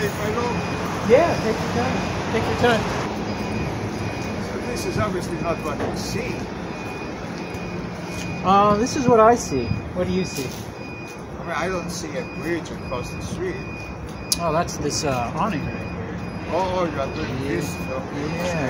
if I go? Yeah, take your time. Take your time. So this is obviously not what you see. This is what I see. What do you see? I mean, I don't see a bridge across the street. Oh, that's this awning right here. Oh, you are doing this. Okay. Yeah.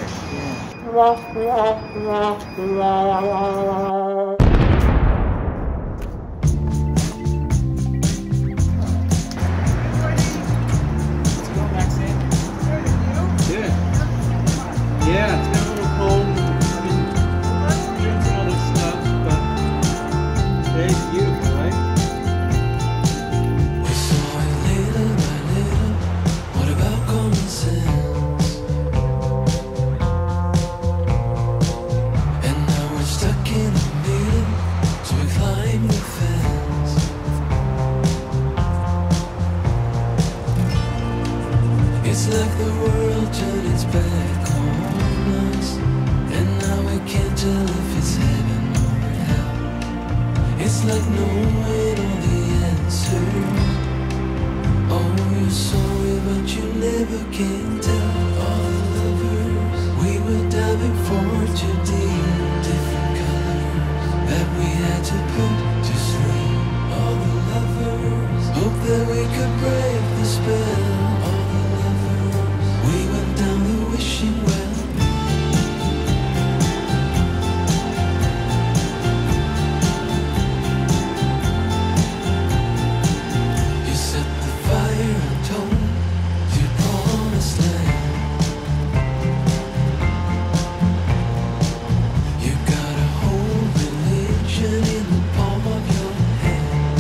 Yeah, it's been a little cold. I've been doing some other stuff, but today's beautiful, right? We saw it little by little. What about common sense? And now we're stuck in the middle, so we climb the fence. It's like the world turned its back on us, and now we can't tell if it's heaven or hell. It's like knowing all the answers. Oh, you're sorry, but you never can tell. All the lovers, we were diving for two different colors that we had to put to sleep. All the lovers, hope that we could break the spell. All the lovers, we went down the wishing well. You set the fire and told your promised land. You got a whole religion in the palm of your hand.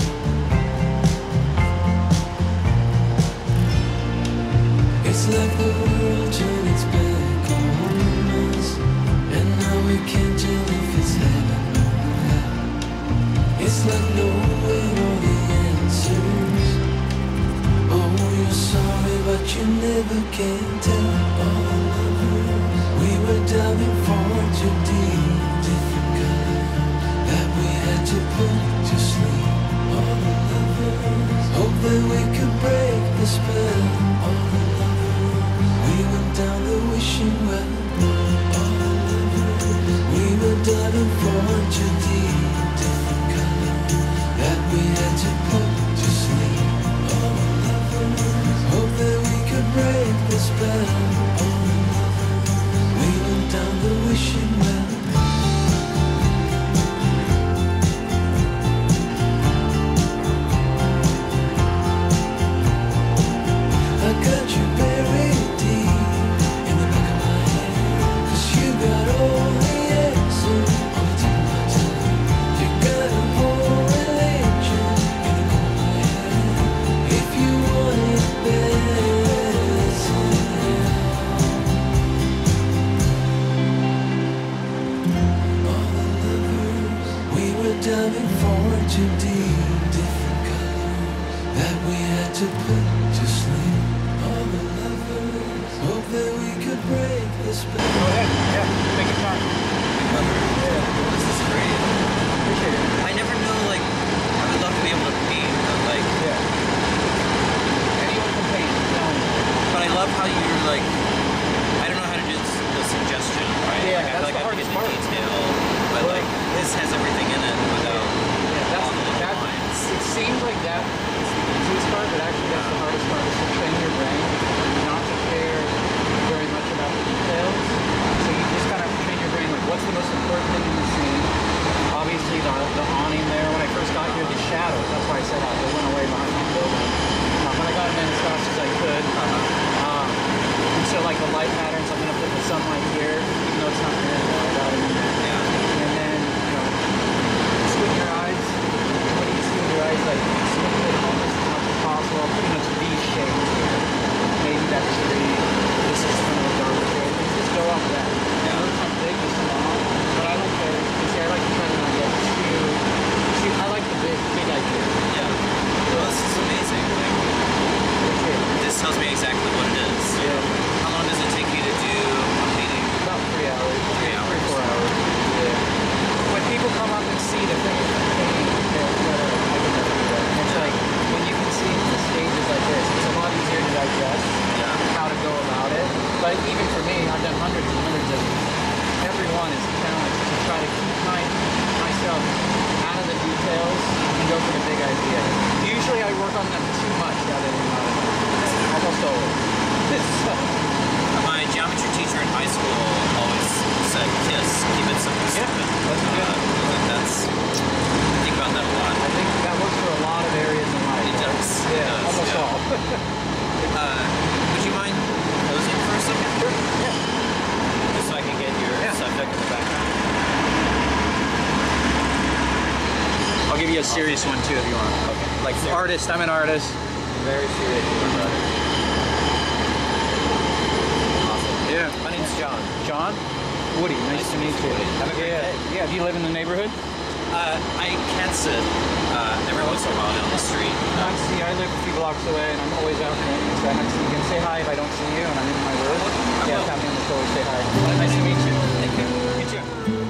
It's like the world turned its back on us, and now we can't tell if it's heaven or hell. It's like knowing all the answers. Oh, you're sorry, but you never can tell. All the lovers, we were diving for two different colors that we had to put to sleep. All the lovers, hope that we could break the spell. All the lovers, we went down the wishing well. All the lovers, we were diving for two different colors that we had to put to sleep. All the lovers, hope that we could break the spell. All the lovers, we went down the wishing well. I got you buried deep in the back of my head, 'cause you got all the answers on the tip of my tongue. You got a whole religion in the corner of my head. If you want it better, all the lovers, we were diving for two different colors that we had to put to sleep. All the lovers, hope that we could break the spell. Go ahead. Yeah, take your time. This is great. Appreciate it. I never knew, like, I would love to be able to paint, but, like, Yeah. Anyone can paint. but I love how you're, like, I don't know how to do the suggestion, right? Yeah, like, I feel that's like I the have to get hardest the part. detail, but, like, this has everything in it without all the little lines. It seems like that is the easiest part, but actually that's the hardest part, is to train your brain not to care very much about the details. So you just kind of train your brain, like, what's the most important thing in the scene? Obviously the awning there, when I first got here, the shadows, that's why I said they went away behind my building. But I got them in as fast as I could. And so hundreds and hundreds of these. Every one is a challenge to try to keep myself out of the details and go for the big idea. Usually I work on them too much rather than almost always. So, My geometry teacher in high school always said, "Kiss, keep it simple, yeah, stupid." that's good. I think about that a lot. I think that works for a lot of areas in life. It does. Yeah, It does, almost yeah. all. Would you mind posing for a second? Sure. Yeah. Just so I can get your subject in the background. I'll give you a serious one too if you want. Okay. Like Serious. artist, I'm an artist. Very serious, my brother. Awesome. Yeah. My name's John. John? Woody, nice to meet you. Woody. Have a great Yeah. day. Yeah, do you live in the neighborhood? I can't sit every once in a while down the street. See, I live a few blocks away and I'm always out there. So you can say hi if I don't see you and I'm in my room. Yeah, will. tap me on the shoulder, say hi. Nice to meet you. Thank you. You too.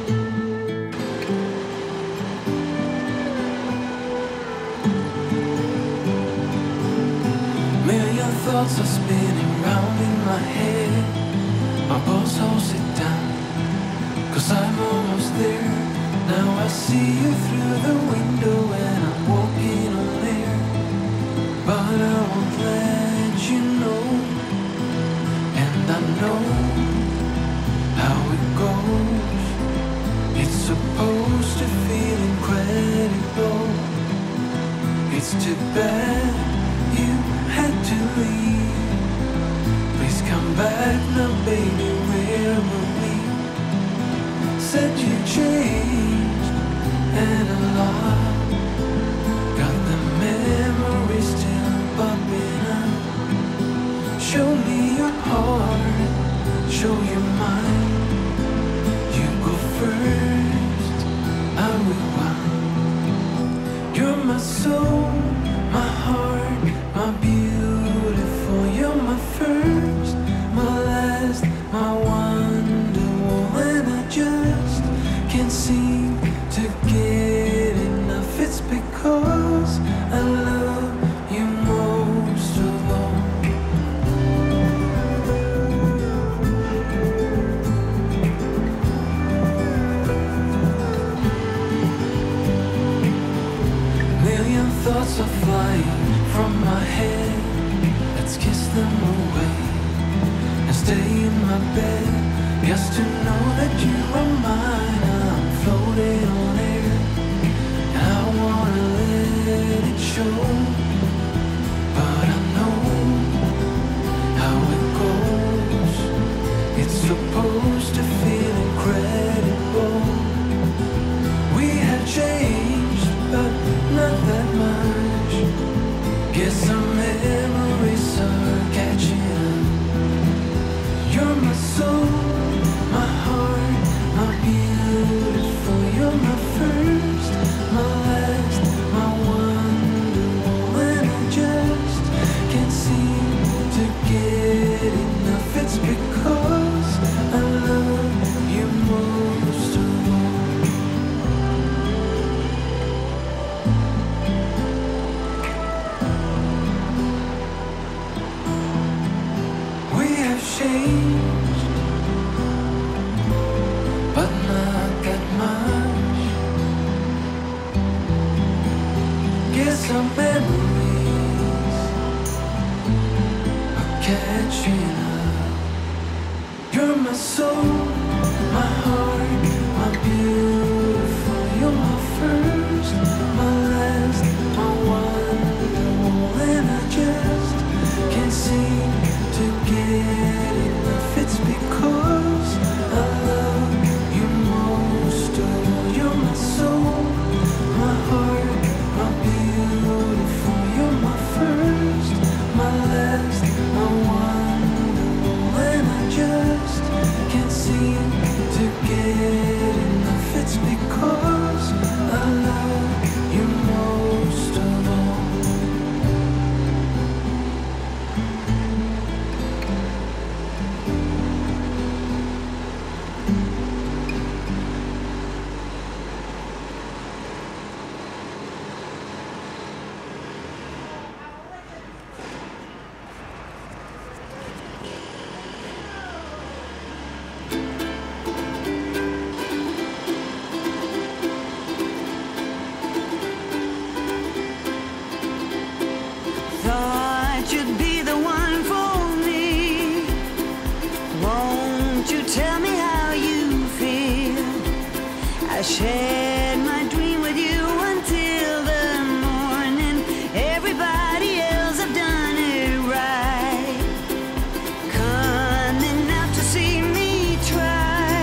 Million thoughts are spinning round in my head. My pulse holds it down, 'cause I'm almost there. Now I see you through the window and I'm walking on air. But I won't let you know, and I know how it goes. It's supposed to feel incredible. It's too bad you had to leave. Please come back now, baby, where were we? Said you changed and a lot. Got the memory still popping up. Show me your heart, show your mind. You go first, I will run. You're my soul, my heart, my beautiful. You're my first, my last, my wonderful. And I just can't seem to get enough. It's because I love you most of all. Million thoughts are flying from my head. Let's kiss them away and stay in my bed. Just to know that you are mine. I'm floating on air, and I wanna let it show. But I know how it goes. It's supposed to feel incredible. We have changed, but not that much. Guess our memories are catching up. You're my soul, my heart, my beautiful. You're my first, my last, my wonderful. And I just can't seem to get enough. It's because I love you most of all. We have changed, but not that much. Guess our memories are catching up. You're my soul, my heart, my beautiful. You're my first, my last, my wonderful. And I just can't seem to get enough. It's because I love you most of all. You're my soul, my heart, my beautiful. You're my first, my last, my wonderful. And I just can't seem won't you tell me how you feel? I shared my dream with you until the morning. Everybody else have done it right, coming out to see me try.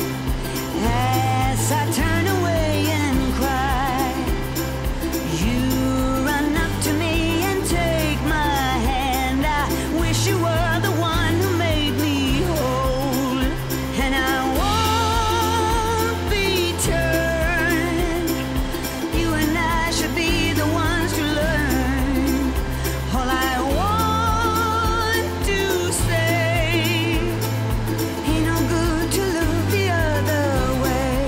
As I turn away and cry, you run up to me and take my hand. I wish you were the one who made me whole, and I won't be turned. You and I should be the ones to learn. All I want to say, ain't no good to look the other way.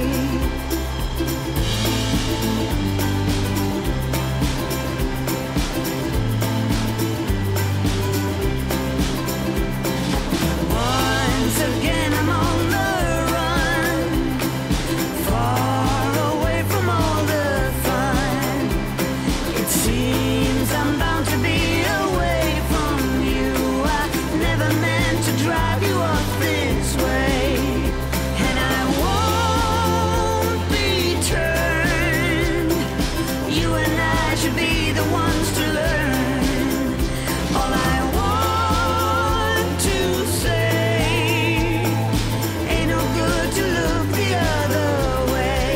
Once again I'm on the run, far away from all the fun. It seems I'm bound to be away from you. I never meant to drive you off this way, and I won't be turned. You and I should be the ones to learn. All I want to say, ain't no good to look the other way.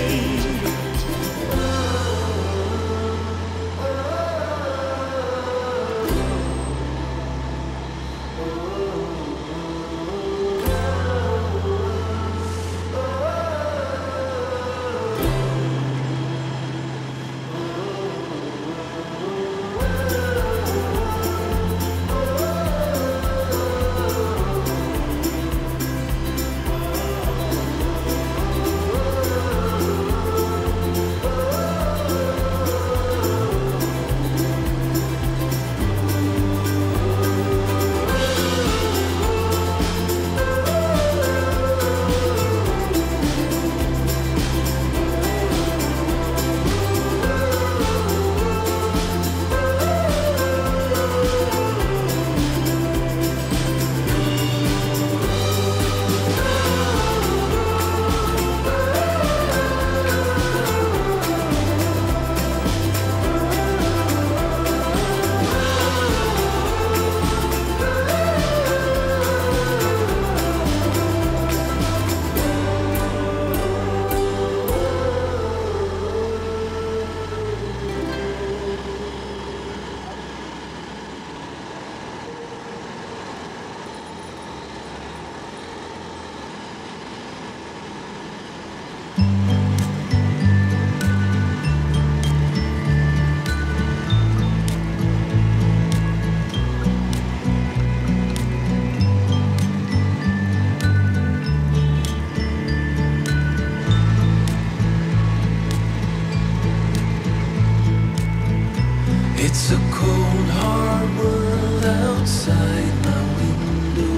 It's a cold, hard world outside my window,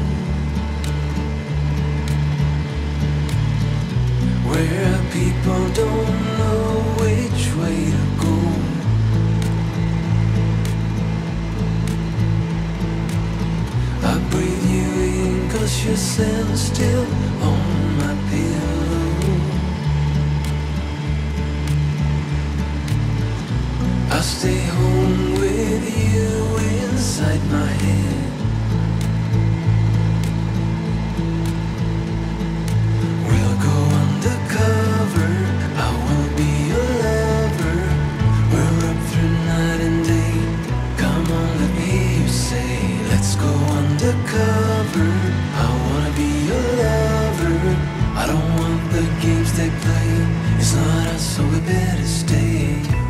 where people don't know which way to go. I breathe you in 'cause your scent's still on my pillow. I stay home with you inside my head. We'll go undercover, I will be your lover. We're up through night and day. Come on, let me hear you say, let's go undercover. I wanna be your lover. I don't want the games they play. It's not us, so we better stay.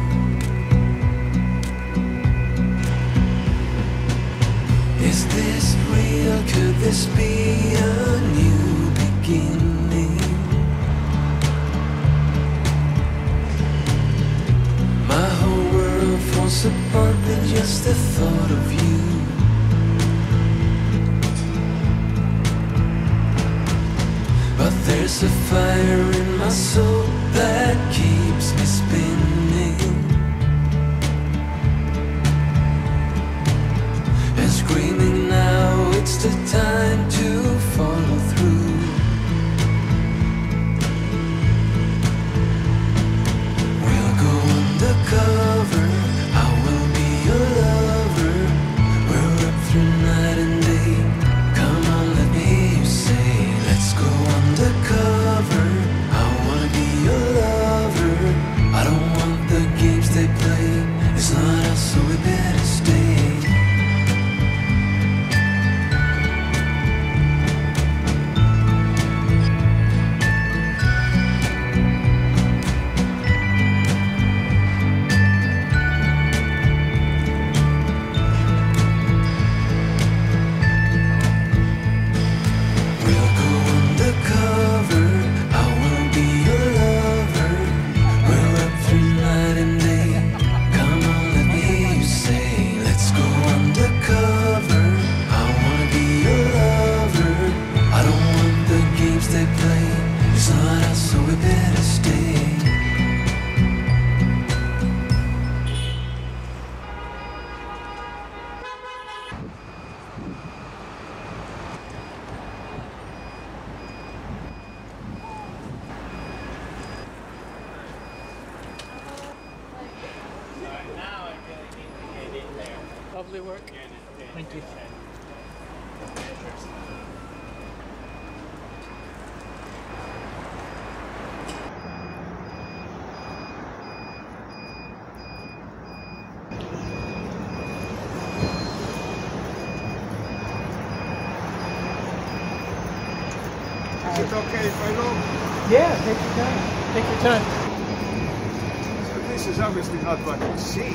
Is this real? Could this be a new beginning? My whole world falls apart with just the thought of you. But there's a fire in my soul that keeps me spinning. Screaming now, it's the time to follow through. it work? Thank you. Is it okay if I look? Yeah, take your time. Take your time. So this is obviously not what you see.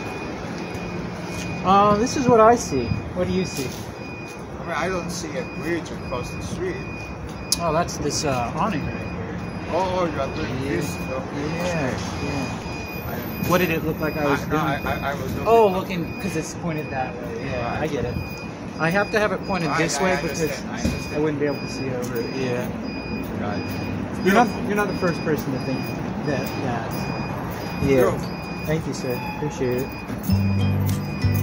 This is what I see. What do you see? I mean, I don't see a bridge across the street. Oh, that's this awning right here. Oh, you are doing this. Okay. Yeah. What did it look like I was doing? I was looking. Oh, looking, because it's pointed that way. Yeah, Right. I get it. I have to have it pointed this way because I understand. I wouldn't be able to see over it. Yeah. Right. You're not the first person to think that. Yeah. Beautiful. Thank you, sir. Appreciate it.